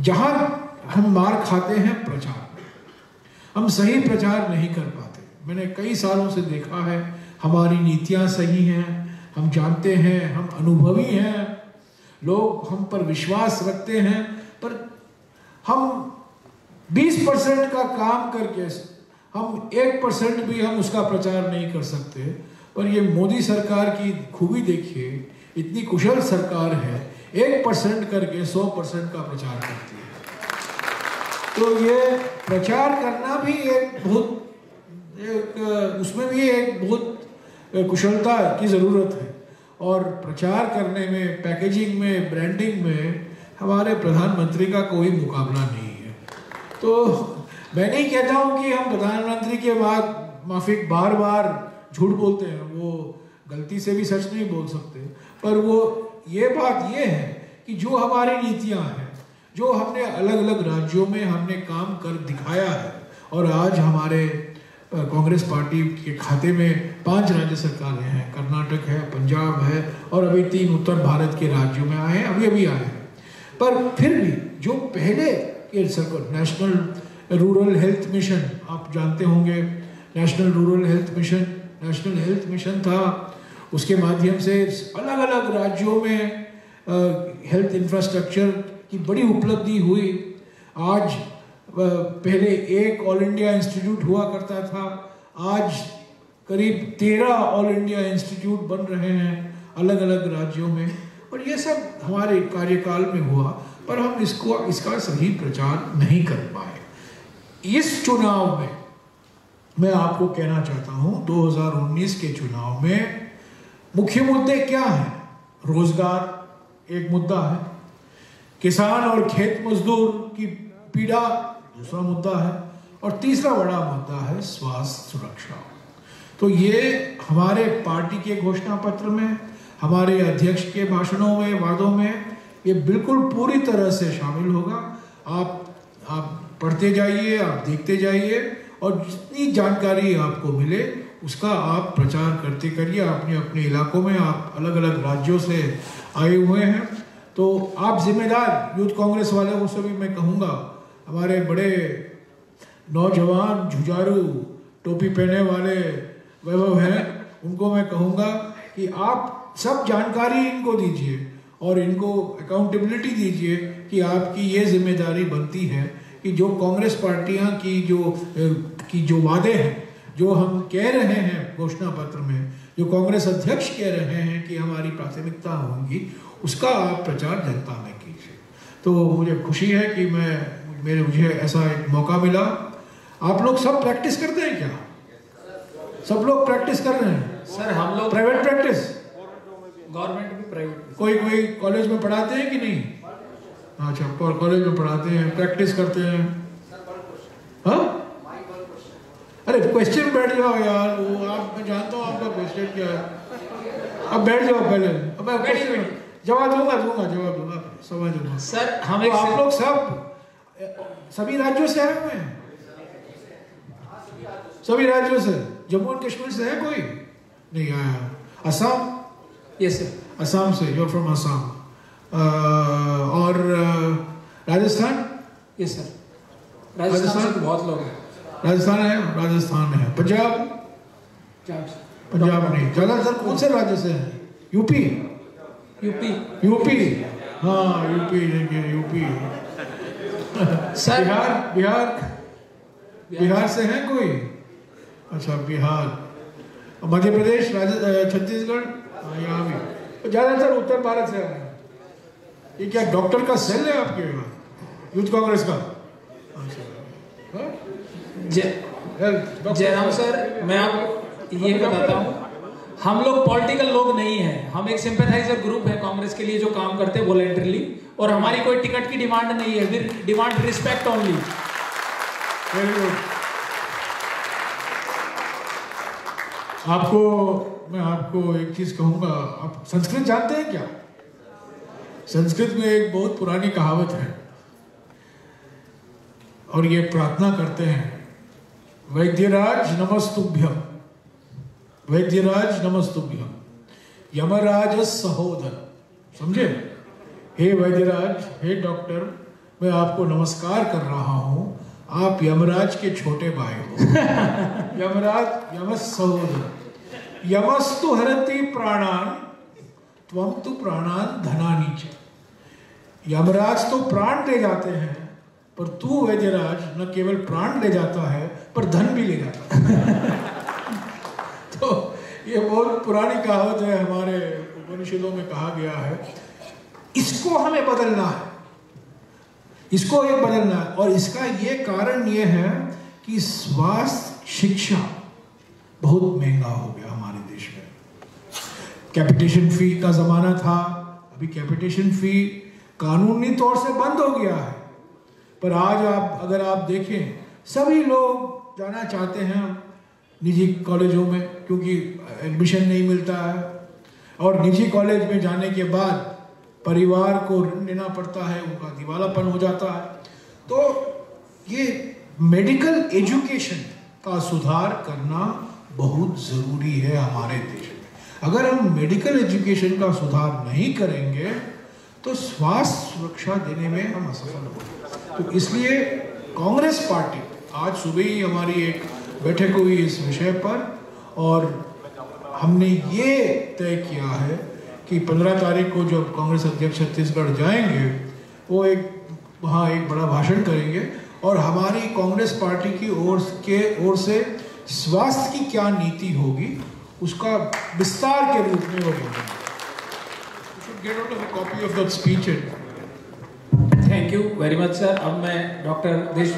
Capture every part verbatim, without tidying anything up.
जहां हम मार खाते हैं प्रचार में, हम सही प्रचार नहीं कर पाते। मैंने कई सालों से देखा है, हमारी नीतियां सही हैं, हम जानते हैं, हम अनुभवी हैं, लोग हम पर विश्वास रखते हैं, पर हम बीस परसेंट का काम करके हम एक परसेंट भी हम उसका प्रचार नहीं कर सकते। पर ये मोदी सरकार की खूबी देखिए, इतनी कुशल सरकार है, एक परसेंट करके सौ परसेंट का प्रचार करती है। तो ये प्रचार करना भी एक बहुत एक, उसमें भी एक बहुत कुशलता की ज़रूरत है। और प्रचार करने में, पैकेजिंग में, ब्रांडिंग में हमारे प्रधानमंत्री का कोई मुकाबला नहीं है। तो मैं नहीं कहता हूँ कि हम प्रधानमंत्री के बाद माफिक बार बार झूठ बोलते हैं, वो गलती से भी सच नहीं बोल सकते, पर वो ये बात ये है कि जो हमारी नीतियाँ हैं, जो हमने अलग अलग राज्यों में हमने काम कर दिखाया है, और आज हमारे कांग्रेस पार्टी के खाते में पांच राज्य सरकारें हैं, कर्नाटक है, पंजाब है, और अभी तीन उत्तर भारत के राज्यों में आए हैं, अभी अभी आए हैं। पर फिर भी जो पहले ये सरकार, नेशनल रूरल हेल्थ मिशन, आप जानते होंगे, national rural health mission national health mission था, उसके माध्यम से अलग अलग राज्यों में हेल्थ इंफ्रास्ट्रक्चर की बड़ी उपलब्धि हुई। आज पहले एक ऑल इंडिया इंस्टीट्यूट हुआ करता था, आज करीब तेरह ऑल इंडिया इंस्टीट्यूट बन रहे हैं अलग अलग राज्यों में, और ये सब हमारे कार्यकाल में हुआ, पर हम इसको इसका सही प्रचार नहीं कर पाए। इस चुनाव में मैं आपको कहना चाहता हूं, दो हज़ार उन्नीस के चुनाव में मुख्य मुद्दे क्या हैं? रोजगार एक मुद्दा है, किसान और खेत मजदूर की पीड़ा दूसरा मुद्दा है, और तीसरा बड़ा मुद्दा है स्वास्थ्य सुरक्षा। तो ये हमारे पार्टी के घोषणा पत्र में, हमारे अध्यक्ष के भाषणों में, वादों में ये बिल्कुल पूरी तरह से शामिल होगा। आप आप पढ़ते जाइए, आप देखते जाइए, और जितनी जानकारी आपको मिले उसका आप प्रचार करते करिए। अपने अपने इलाकों में आप अलग अलग राज्यों से आए हुए हैं, तो आप जिम्मेदार यूथ कांग्रेस वाले को सभी मैं कहूँगा, हमारे बड़े नौजवान जुझारू टोपी पहने वाले वैभव हैं, उनको मैं कहूँगा कि आप सब जानकारी इनको दीजिए और इनको अकाउंटेबिलिटी दीजिए कि आपकी ये जिम्मेदारी बनती है कि जो कांग्रेस पार्टियां की जो की जो वादे हैं, जो हम कह रहे हैं घोषणा पत्र में, जो कांग्रेस अध्यक्ष कह रहे हैं कि हमारी प्राथमिकता होंगी, उसका आप प्रचार जनता में कीजिए। तो मुझे खुशी है कि मैं मेरे मुझे ऐसा एक मौका मिला। आप लोग सब प्रैक्टिस करते हैं क्या? सब लोग प्रैक्टिस कर रहे हैं? सर हम लोग प्राइवेट प्रैक्टिस, गवर्नमेंट भी प्राइवेट, कोई कोई कॉलेज में पढ़ाते हैं कि नहीं? अच्छा, कॉलेज में पढ़ाते हैं, प्रैक्टिस करते हैं। हाँ, अरे क्वेश्चन बैठ जाओ यार, वो आप, मैं जानता हूँ आपका क्वेश्चन क्या है। अब बैठ जाओ पहले, अब मैं क्वेश्चन जवाब दूंगा दूंगा जवाब दूंगा समझ लूंगा। सर हम तो आप लोग सब सभी राज्यों से आए हुए हैं? सभी राज्यों से? जम्मू एंड कश्मीर से है कोई? नहीं आया। असम? यस सर, असम से, यू आर फ्रॉम असम। और राजस्थान? यस सर, राजस्थान से तो बहुत लोग हैं। राजस्थान है, राजस्थान है। पंजाब? पंजाब नहीं, ज्यादातर कौन से राज्य से है? यूपी? यूपी यूपी हाँ, UP UP sir, Bihar? Bihar Bihar से है कोई? अच्छा, बिहार। मध्य प्रदेश, छत्तीसगढ़? यहाँ भी ज्यादातर उत्तर भारत से है। ये क्या डॉक्टर का सेल है आपके यूथ कांग्रेस का? जयराम सर, मैं आपको ये बताता हूँ, हम लोग पॉलिटिकल लोग नहीं हैं, हम एक सिंपैथाइजर ग्रुप है कांग्रेस के लिए जो काम करते हैं वॉलंटरली, और हमारी कोई टिकट की डिमांड नहीं है, we demand respect only. Very good. आपको मैं आपको एक चीज कहूंगा, आप संस्कृत जानते हैं क्या? संस्कृत में एक बहुत पुरानी कहावत है, और ये प्रार्थना करते हैं, वैद्यराज नमस्तुभ्यम, वैद्यराज नमस्तुभ्यम, यमराज सहोदर। समझे? हे वैद्यराज, हे डॉक्टर, मैं आपको नमस्कार कर रहा हूँ। आप यमराज के छोटे भाई हो। यमराज यमस सहोदर। यमस्तु हरति प्राणान त्वं तु प्राणान धनानि च। यमराज तो प्राण ले जाते हैं, पर तू वैद्यराज न केवल प्राण ले जाता है पर धन भी ले जाता है। तो ये बहुत पुरानी कहावत है, हमारे उपनिषदों में कहा गया है। इसको हमें बदलना है, इसको एक बदलना है। और इसका ये कारण ये है कि स्वास्थ्य शिक्षा बहुत महंगा हो गया हमारे देश में। कैपिटेशन फी का जमाना था, अभी कैपिटेशन फी कानूनी तौर से बंद हो गया है, पर आज आप अगर आप देखें सभी लोग जाना चाहते हैं निजी कॉलेजों में, क्योंकि एडमिशन नहीं मिलता है, और निजी कॉलेज में जाने के बाद परिवार को ऋण लेना पड़ता है, उनका दिवालापन हो जाता है। तो ये मेडिकल एजुकेशन का सुधार करना बहुत ज़रूरी है हमारे देश में। अगर हम मेडिकल एजुकेशन का सुधार नहीं करेंगे तो स्वास्थ्य सुरक्षा देने में हम असफल होंगे। तो इसलिए कांग्रेस पार्टी, आज सुबह ही हमारी एक बैठक हुई इस विषय पर, और हमने ये तय किया है कि पंद्रह तारीख को जब कांग्रेस अध्यक्ष छत्तीसगढ़ जाएंगे, वो एक वहाँ एक बड़ा भाषण करेंगे और हमारी कांग्रेस पार्टी की ओर के ओर से स्वास्थ्य की क्या नीति होगी उसका विस्तार के रूप में वो बोलेंगे। Get out of a copy of that speech. Thank you very much sir. अब मैं डॉक्टर देश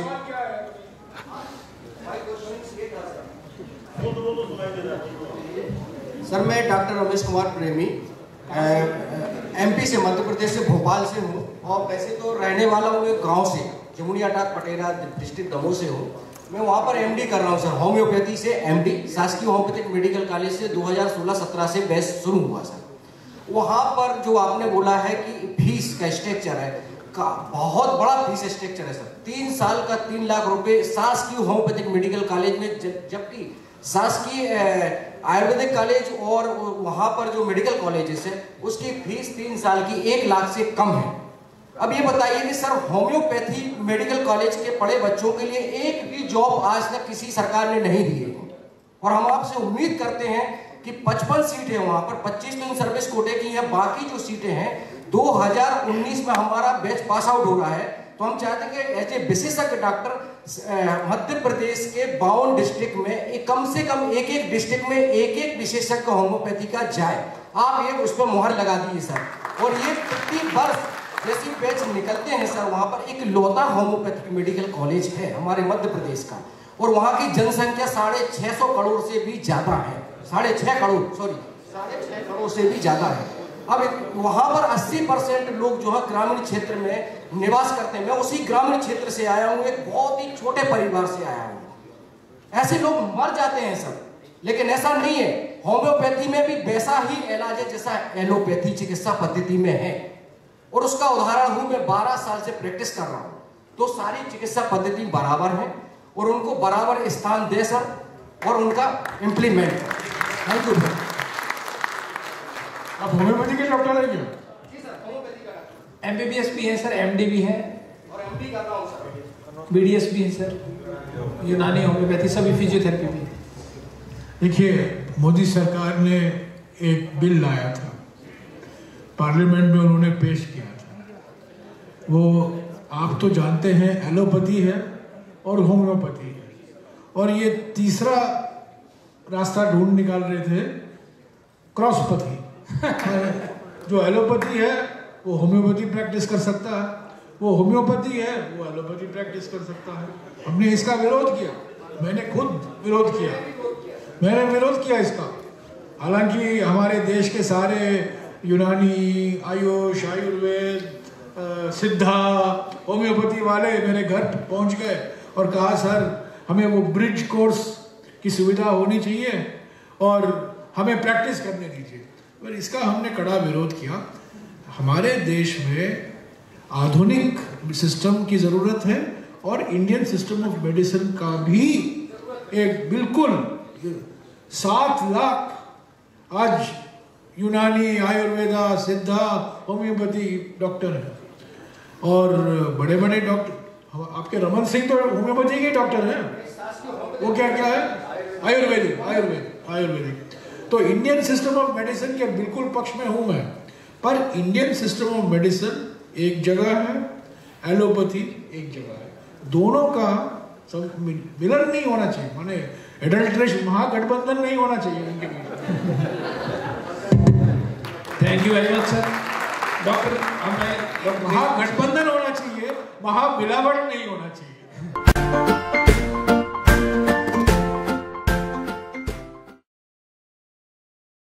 सर, मैं डॉक्टर रमेश कुमार प्रेमी एमपी से, मध्य प्रदेश से, भोपाल से हूँ, और वैसे तो रहने वाला हूँ एक गाँव से, जमुनिया टाक पटेरा डिस्ट्रिक्ट दमोह से हूँ। मैं वहाँ पर एमडी कर रहा हूँ सर, होम्योपैथी से एमडी, शासकीय होम्योपैथिक मेडिकल कॉलेज से दो हज़ार सोलह सत्रह से बैच शुरू हुआ सर। वहाँ पर जो आपने बोला है कि फीस का स्ट्रक्चर है, का बहुत बड़ा फीस स्ट्रक्चर है सर। तीन साल का तीन लाख रुपए शासकीय होम्योपैथिक मेडिकल कॉलेज में, जबकि शासकीय आयुर्वेदिक कॉलेज और वहाँ पर जो मेडिकल कॉलेजेस है उसकी फीस तीन साल की एक लाख से कम है। अब ये बताइए कि सर, होम्योपैथी मेडिकल कॉलेज के पढ़े बच्चों के लिए एक भी जॉब आज तक किसी सरकार ने नहीं दी है, और हम आपसे उम्मीद करते हैं कि पचपन सीटें वहां पर, पच्चीस तो इन सर्विस कोटे की हैं, बाकी जो सीटें हैं दो हज़ार उन्नीस में हमारा बैच पास आउट हो रहा है। तो हम चाहते हैं कि ऐसे विशेषज्ञ डॉक्टर मध्य प्रदेश के बावन डिस्ट्रिक्ट में एक, कम से कम एक एक डिस्ट्रिक्ट में एक एक विशेषज्ञ होम्योपैथी का जाए। आप एक उस पर मुहर लगा दीजिए सर। और ये प्रति वर्ष जैसी बैच निकलते हैं सर, वहां पर एक लौता होम्योपैथिक मेडिकल कॉलेज है हमारे मध्य प्रदेश का, और वहां की जनसंख्या साढ़े छह सौ करोड़ से भी ज्यादा है, साढ़े छह करोड़ सॉरी साढ़े छह करोड़ से भी ज्यादा है। अब वहां पर अस्सी परसेंट लोग जो है ग्रामीण क्षेत्र में निवास करते हैं। मैं उसी ग्रामीण क्षेत्र से आया हूं, एक बहुत ही छोटे परिवार से आया हूं। ऐसे लोग मर जाते हैं सर, लेकिन ऐसा नहीं है। होम्योपैथी में भी वैसा ही इलाज है जैसा एलोपैथी चिकित्सा पद्धति में है, और उसका उदाहरण हूं मैं बारह साल से प्रैक्टिस कर रहा हूं। तो सारी चिकित्सा पद्धति बराबर है और उनको बराबर स्थान दे सर, और उनका इम्प्लीमेंट। Thank you. आप होम्योपैथी के डॉक्टर हैं क्या? जी सर, होम्योपैथी का डॉक्टर। एमबीबीएस भी है सर, एमडी भी है, और एमडी कर रहा हूं सर। बीडीएस भी है सर, यूनानी होम्योपैथी, सभी फिजियोथेरेपी भी है। देखिए, मोदी सरकार ने एक बिल लाया था, पार्लियामेंट में उन्होंने पेश किया था। वो आप तो जानते हैं एलोपैथी है और होम्योपैथी है, और ये तीसरा रास्ता ढूंढ निकाल रहे थे, क्रॉसपैथी। जो एलोपैथी है वो होम्योपैथी प्रैक्टिस कर सकता है, वो होम्योपैथी है वो एलोपैथी प्रैक्टिस कर सकता है। हमने इसका विरोध किया, मैंने खुद विरोध किया, मैंने विरोध किया इसका। हालांकि हमारे देश के सारे यूनानी, आयुष, आयुर्वेद, सिद्धा, होम्योपैथी वाले मेरे घर पहुंच गए और कहा सर हमें वो ब्रिज कोर्स की सुविधा होनी चाहिए और हमें प्रैक्टिस करने दीजिए। पर इसका हमने कड़ा विरोध किया। हमारे देश में आधुनिक सिस्टम की ज़रूरत है और इंडियन सिस्टम ऑफ मेडिसिन का भी एक बिल्कुल सात लाख आज यूनानी, आयुर्वेदा, सिद्धा, होम्योपैथी डॉक्टर हैं। और बड़े बड़े डॉक्टर, आपके रमन सिंह तो होम्योपैथी के डॉक्टर हैं, वो क्या क्या है, आयुर्वेदिक आयुर्वेदिक आयुर्वेदिक। तो इंडियन सिस्टम ऑफ मेडिसिन के बिल्कुल पक्ष में हूं मैं, पर इंडियन सिस्टम ऑफ मेडिसिन एक जगह है, एलोपैथी एक जगह है, दोनों का सब मिलन नहीं होना चाहिए, माने एडल्ट्रेशन, महागठबंधन नहीं होना चाहिए उनके बीच। Thank you very much sir. Doctor, हमें महागठबंधन होना चाहिए, महामिलावट नहीं होना चाहिए।